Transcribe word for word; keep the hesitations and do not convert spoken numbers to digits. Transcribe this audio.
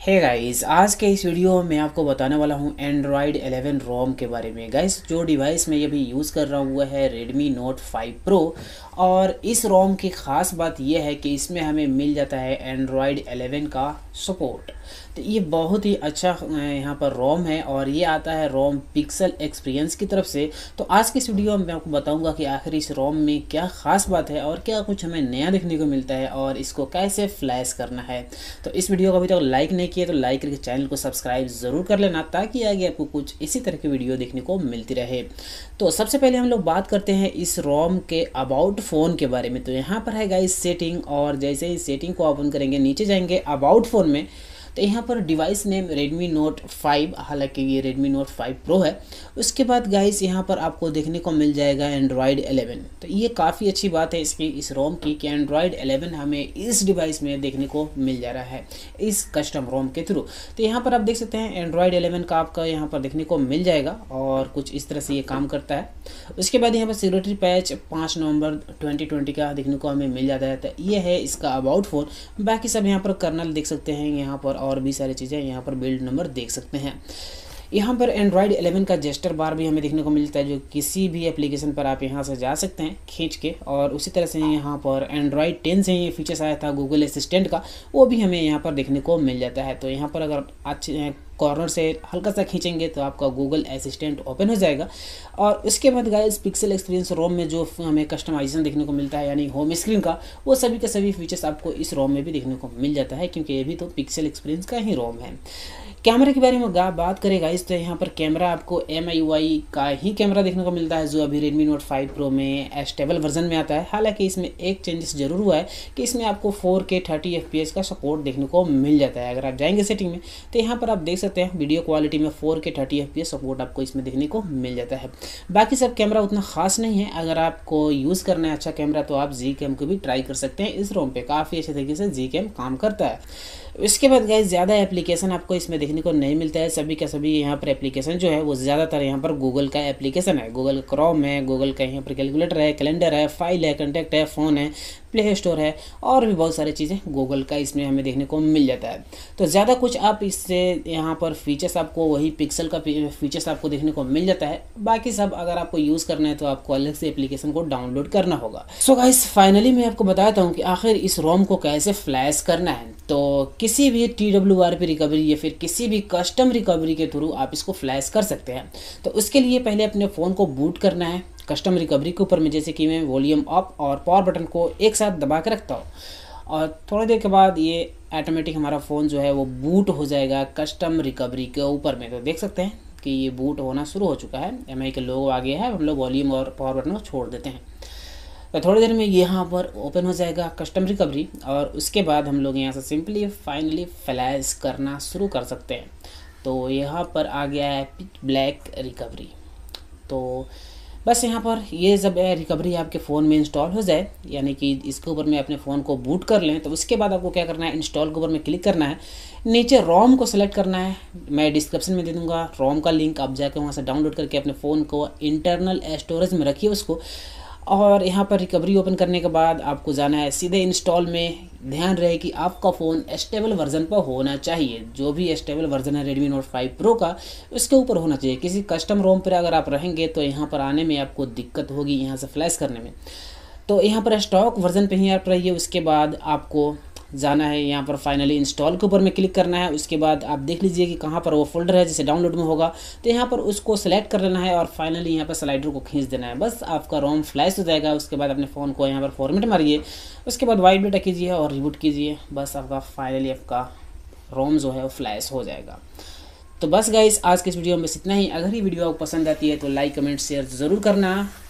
Hey guys, आज के इस वीडियो में आपको बताने वाला हूँ एंड्रॉयड इलेवन रोम के बारे में। गाइस, जो डिवाइस मैं ये भी यूज़ कर रहा हूँ वो है रेडमी नोट फाइव प्रो। और इस रोम की ख़ास बात यह है कि इसमें हमें मिल जाता है एंड्रॉयड इलेवन का सपोर्ट। तो ये बहुत ही अच्छा यहाँ पर रोम है और ये आता है रोम पिक्सल एक्सपीरियंस की तरफ से। तो आज की इस वीडियो में मैं आपको बताऊंगा कि आखिर इस रोम में क्या ख़ास बात है और क्या कुछ हमें नया देखने को मिलता है और इसको कैसे फ्लैश करना है। तो इस वीडियो को अभी तक लाइक नहीं किया तो लाइक करके चैनल को सब्सक्राइब ज़रूर कर लेना, ताकि आगे आपको कुछ इसी तरह की वीडियो देखने को मिलती रहे। तो सबसे पहले हम लोग बात करते हैं इस रोम के अबाउट फ़ोन के बारे में। तो यहाँ पर है गाइस सेटिंग, और जैसे ही सेटिंग को ओपन करेंगे नीचे जाएंगे अबाउट फ़ोन में, तो यहाँ पर device name Redmi note five, हालांकि ये रेडमी नोट फाइव प्रो है। उसके बाद गाइस यहाँ पर आपको देखने को मिल जाएगा एंड्रॉयड इलेवन। तो ये काफ़ी अच्छी बात है इसकी इस रोम की कि एंड्रॉयड इलेवन हमें इस डिवाइस में देखने को मिल जा रहा है इस कस्टम रोम के थ्रू। तो यहाँ पर आप देख सकते हैं एंड्रॉयड इलेवन का आपका यहाँ पर देखने को मिल जाएगा और कुछ इस तरह से ये काम करता है। उसके बाद यहाँ पर सिक्योरिटी पैच पाँच नवंबर ट्वेंटी ट्वेंटी का देखने को हमें मिल जाता है। तो ये है इसका अबाउट फ़ोन। बाकी सब यहाँ पर कर्नल देख सकते हैं, यहाँ पर और भी सारी चीज़ें, यहाँ पर बिल्ड नंबर देख सकते हैं। यहाँ पर एंड्रॉयड इलेवन का जेस्टर बार भी हमें देखने को मिलता है, जो किसी भी एप्लीकेशन पर आप यहाँ से जा सकते हैं खींच के। और उसी तरह से यहाँ पर एंड्रॉयड टेन से ये फीचर्स आया था गूगल असिस्टेंट का, वो भी हमें यहाँ पर देखने को मिल जाता है। तो यहाँ पर अगर अच्छे कॉर्नर से हल्का सा खींचेंगे तो आपका गूगल असिस्टेंट ओपन हो जाएगा। और उसके बाद गाइस पिक्सल एक्सपीरियंस रोम में जो हमें कस्टमाइजेशन देखने को मिलता है, यानी होम स्क्रीन का, वो सभी के सभी फीचर्स आपको इस रोम में भी देखने को मिल जाता है, क्योंकि ये भी तो पिक्सल एक्सपीरियंस का ही रोम है। कैमरे के बारे में बात करें गाइस, तो यहाँ पर कैमरा आपको एम आई यू आई का ही कैमरा देखने को मिलता है, जो अभी रेडमी नोट फाइव प्रो में स्टेबल वर्जन में आता है। हालांकि इसमें एक चेंजेस जरूर हुआ है कि इसमें आपको four K thirty F P S का सपोर्ट देखने को मिल जाता है। अगर आप जाएंगे सेटिंग में तो यहाँ पर आप देख सकते हैं वीडियो क्वालिटी में four K thirty F P S support आपको इसमें देखने को मिल जाता है। बाकी सब कैमरा उतना खास नहीं है। अगर आपको यूज़ करना है अच्छा कैमरा तो आप जी कैम को भी ट्राई कर सकते हैं। इस रोम पे काफ़ी अच्छे तरीके से जी कैम काम करता है। इसके बाद गाइस ज़्यादा एप्लीकेशन आपको इसमें देखने को नहीं मिलता है। सभी का सभी यहाँ पर एप्लीकेशन जो है वो ज़्यादातर यहाँ पर गूगल का एप्लीकेशन है। गूगल क्रोम है, गूगल का यहाँ पर कैलकुलेटर है, कैलेंडर है, फाइल है, कॉन्टैक्ट है, फ़ोन है, प्ले स्टोर है, और भी बहुत सारी चीज़ें गूगल का इसमें हमें देखने को मिल जाता है। तो ज़्यादा कुछ आप इससे यहाँ पर फीचर्स आपको वही पिक्सल का फीचर्स आपको देखने को मिल जाता है। बाकी सब अगर आपको यूज़ करना है तो आपको अलग से एप्लीकेशन को डाउनलोड करना होगा। सो गाइस, फाइनली मैं आपको बताता हूँ कि आखिर इस रोम को कैसे फ्लैश करना है। तो किसी भी T W R P recovery या फिर किसी भी कस्टम रिकवरी के थ्रू आप इसको फ्लैश कर सकते हैं। तो उसके लिए पहले अपने फ़ोन को बूट करना है कस्टम रिकवरी के ऊपर में, जैसे कि मैं वॉल्यूम अप और पावर बटन को एक साथ दबा के रखता हूँ, और थोड़ी देर के बाद ये ऑटोमेटिक हमारा फ़ोन जो है वो बूट हो जाएगा कस्टम रिकवरी के ऊपर में। तो देख सकते हैं कि ये बूट होना शुरू हो चुका है, एम आई के लोगो आ गया है। हम लोग वॉल्यूम और पावर बटन को छोड़ देते हैं, तो थोड़ी देर में यहाँ पर ओपन हो जाएगा कस्टम रिकवरी, और उसके बाद हम लोग यहाँ से सिंपली फाइनली फ्लैश करना शुरू कर सकते हैं। तो यहाँ पर आ गया है पिच ब्लैक रिकवरी। तो बस यहाँ पर ये जब रिकवरी आपके फ़ोन में इंस्टॉल हो जाए, यानी कि इसके ऊपर में अपने फ़ोन को बूट कर लें, तो उसके बाद आपको क्या करना है, इंस्टॉल के ऊपर में क्लिक करना है, नीचे रोम को सेलेक्ट करना है। मैं डिस्क्रिप्शन में दे दूँगा रोम का लिंक, आप जाकर वहाँ से डाउनलोड करके अपने फ़ोन को इंटरनल स्टोरेज में रखिए उसको। और यहाँ पर रिकवरी ओपन करने के बाद आपको जाना है सीधे इंस्टॉल में। ध्यान रहे कि आपका फ़ोन स्टेबल वर्जन पर होना चाहिए। जो भी स्टेबल वर्जन है रेडमी नोट फाइव प्रो का, उसके ऊपर होना चाहिए। किसी कस्टम रोम पर अगर आप रहेंगे तो यहाँ पर आने में आपको दिक्कत होगी, यहाँ से फ्लैश करने में। तो यहाँ पर स्टॉक वर्जन पे ही आप रहिए। उसके बाद आपको जाना है यहाँ पर फाइनली इंस्टॉल के ऊपर में क्लिक करना है। उसके बाद आप देख लीजिए कि कहाँ पर वो फोल्डर है जैसे डाउनलोड में होगा, तो यहाँ पर उसको सेलेक्ट कर लेना है और फाइनली यहाँ पर स्लाइडर को खींच देना है। बस आपका रोम फ्लैश हो जाएगा। उसके बाद अपने फ़ोन को यहाँ पर फॉर्मेट मारिए, उसके बाद वाइट डेटा कीजिए और रिबूट कीजिए। बस आपका फाइनली आपका रोम जो है वो फ्लैश हो जाएगा। तो बस गाइस, आज के इस वीडियो में बस इतना ही। अगर ये वीडियो आपको पसंद आती है तो लाइक कमेंट शेयर ज़रूर करना।